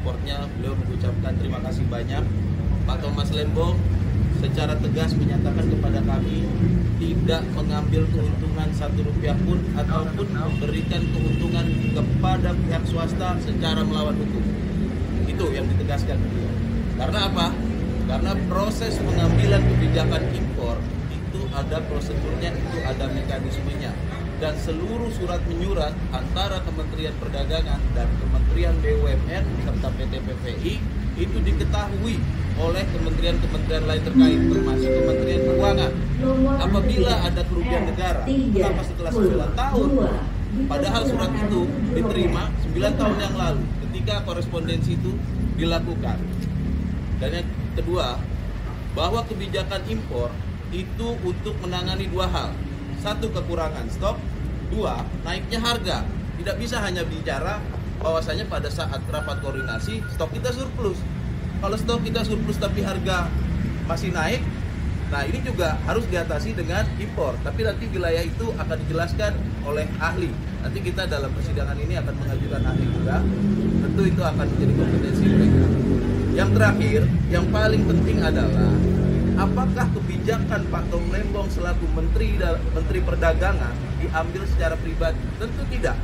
supportnya. Beliau mengucapkan terima kasih banyak. Pak Thomas Lembong secara tegas menyatakan kepada kami tidak mengambil keuntungan Rp1 pun ataupun memberikan keuntungan kepada pihak swasta secara melawan hukum. Itu yang ditegaskan beliau. Karena apa? Karena proses pengambilan kebijakan impor itu ada prosedurnya, itu ada mekanismenya. Dan seluruh surat menyurat antara Kementerian Perdagangan dan Kementerian BUMN serta PT PPI itu diketahui oleh kementerian-kementerian lain terkait, termasuk Kementerian Keuangan. Apabila ada kerugian negara, kenapa setelah 9 tahun? Padahal surat itu diterima 9 tahun yang lalu ketika korespondensi itu dilakukan. Dan yang kedua, bahwa kebijakan impor itu untuk menangani dua hal. Satu, kekurangan stok. Dua, naiknya harga. Tidak bisa hanya bicara bahwasanya pada saat rapat koordinasi stok kita surplus. Kalau stok kita surplus tapi harga masih naik, nah ini juga harus diatasi dengan impor. Tapi nanti wilayah itu akan dijelaskan oleh ahli. Nanti kita dalam persidangan ini akan mengajukan ahli juga. Tentu itu akan menjadi kompetensi mereka. Yang terakhir, yang paling penting adalah apakah kebijakan Pak Tom Lembong selaku Menteri Perdagangan diambil secara pribadi? Tentu tidak.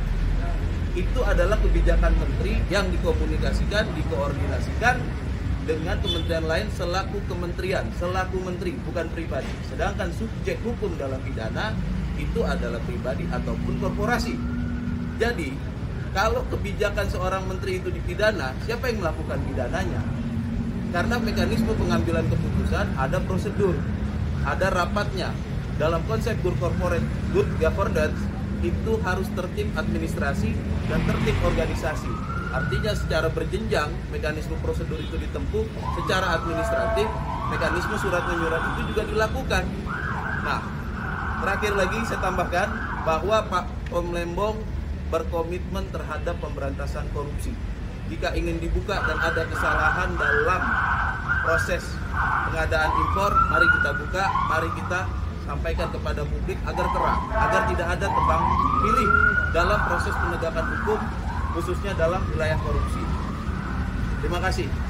Itu adalah kebijakan menteri yang dikomunikasikan, dikoordinasikan dengan kementerian lain selaku kementerian, selaku menteri, bukan pribadi. Sedangkan subjek hukum dalam pidana itu adalah pribadi ataupun korporasi. Jadi, kalau kebijakan seorang menteri itu dipidana, siapa yang melakukan pidananya? Karena mekanisme pengambilan keputusan ada prosedur, ada rapatnya. Dalam konsep good governance itu harus tertib administrasi dan tertib organisasi. Artinya secara berjenjang mekanisme prosedur itu ditempuh, secara administratif mekanisme surat menyurat itu juga dilakukan. Nah, terakhir lagi saya tambahkan bahwa Pak Tom Lembong berkomitmen terhadap pemberantasan korupsi. Jika ingin dibuka dan ada kesalahan dalam proses pengadaan impor, mari kita buka, mari kita sampaikan kepada publik agar terang, agar tidak ada tebang pilih dalam proses penegakan hukum, khususnya dalam wilayah korupsi. Terima kasih.